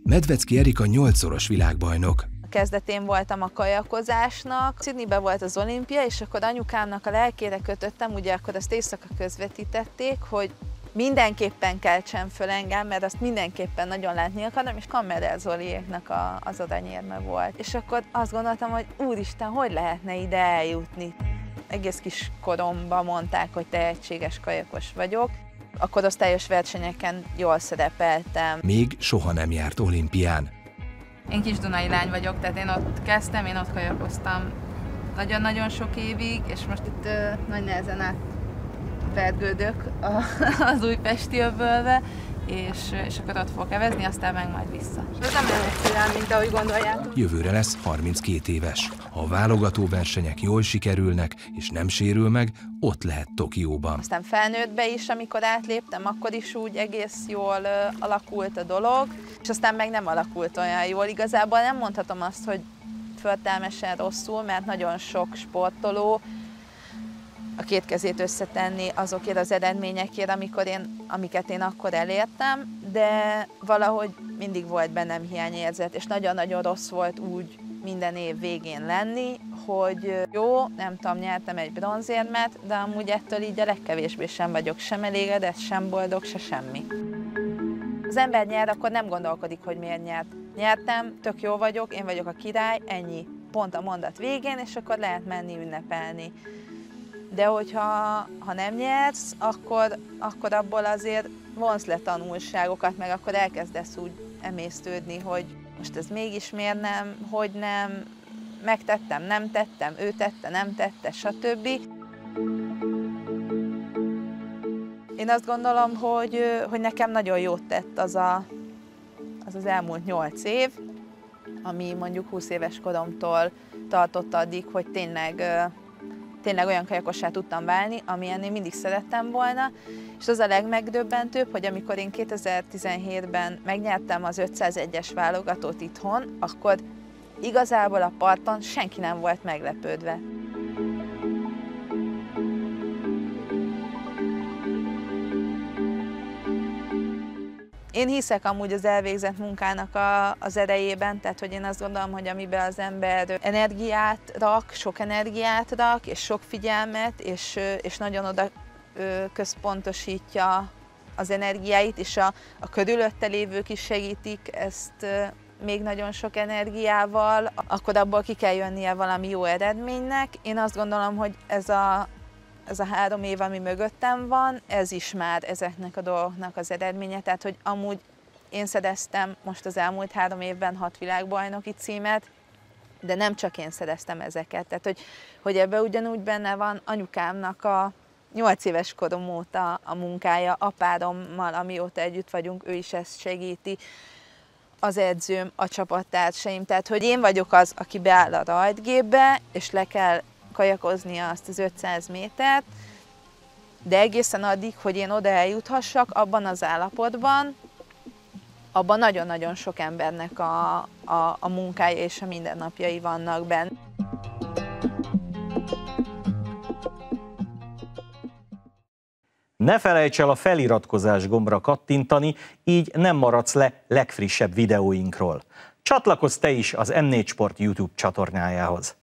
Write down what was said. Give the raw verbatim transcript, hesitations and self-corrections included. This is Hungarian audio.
Medvecki Erika nyolcszoros világbajnok. A kezdetén voltam a kajakozásnak, Sydneyben volt az olimpia, és akkor anyukámnak a lelkére kötöttem, ugye akkor azt éjszaka közvetítették, hogy mindenképpen keltsen föl engem, mert azt mindenképpen nagyon látni akarom, és Kammerel Zoliéknak a, az aranyérme volt. És akkor azt gondoltam, hogy úristen, hogy lehetne ide eljutni? Egész kis koromban mondták, hogy tehetséges kajakos vagyok. A korosztályos versenyeken jól szerepeltem. Még soha nem járt olimpián. Én kisdunai lány vagyok, tehát én ott kezdtem, én ott kajakoztam nagyon-nagyon sok évig, és most itt uh, nagy nehezen átvergődök az újpesti öbölbe, és, és akkor ott fogok evezni, aztán meg majd vissza. Ez nem olyan egyszerűen, mint ahogy gondoljátok. Jövőre lesz harminckét éves. Ha a válogató versenyek jól sikerülnek, és nem sérül meg, ott lehet Tokióban. Aztán felnőttbe is, amikor átléptem, akkor is úgy egész jól uh, alakult a dolog, és aztán meg nem alakult olyan jól. Igazából nem mondhatom azt, hogy föltelmesen rosszul, mert nagyon sok sportoló a két kezét összetenni azokért az eredményekért, amikor én, amiket én akkor elértem, de valahogy mindig volt bennem hiányérzet, és nagyon-nagyon rossz volt úgy minden év végén lenni, hogy jó, nem tudom, nyertem egy bronzérmet, de amúgy ettől így a legkevésbé sem vagyok sem elégedett, sem boldog, se semmi. Az ember nyer, akkor nem gondolkodik, hogy miért nyert. Nyertem, tök jó vagyok, én vagyok a király, ennyi. Pont a mondat végén, és akkor lehet menni ünnepelni. De hogyha ha nem nyersz, akkor, akkor abból azért vonsz le tanulságokat, meg akkor elkezdesz úgy emésztődni, hogy most ez mégis miért nem, hogy nem, megtettem, nem tettem, ő tette, nem tette, stb. Én azt gondolom, hogy, hogy nekem nagyon jót tett az, a, az az elmúlt nyolc év, ami mondjuk húsz éves koromtól tartott addig, hogy tényleg tényleg olyan kajakossá tudtam válni, amilyen én mindig szerettem volna, és az a legmegdöbbentőbb, hogy amikor én kétezer-tizenhétben megnyertem az ötszázegyes válogatót itthon, akkor igazából a parton senki nem volt meglepődve. Én hiszek amúgy az elvégzett munkának a, az erejében, tehát hogy én azt gondolom, hogy amiben az ember energiát rak, sok energiát rak, és sok figyelmet, és, és nagyon oda központosítja az energiáit, és a, a körülötte lévők is segítik ezt még nagyon sok energiával, akkor abból ki kell jönnie valami jó eredménynek. Én azt gondolom, hogy ez a Ez a három év, ami mögöttem van, ez is már ezeknek a dolgoknak az eredménye. Tehát, hogy amúgy én szereztem most az elmúlt három évben hat világbajnoki címet, de nem csak én szereztem ezeket. Tehát, hogy, hogy ebben ugyanúgy benne van anyukámnak a nyolc éves korom óta a munkája, apádommal, amióta együtt vagyunk, ő is ezt segíti, az edzőm, a csapattársaim. Tehát, hogy én vagyok az, aki beáll a rajtgépbe, és le kell kajakoznia azt az ötszáz métert, de egészen addig, hogy én oda eljuthassak, abban az állapotban, abban nagyon-nagyon sok embernek a, a, a munkája és a mindennapjai vannak benne. Ne felejts el a feliratkozás gombra kattintani, így nem maradsz le legfrissebb videóinkról. Csatlakozz te is az M négy Sport YouTube csatornájához.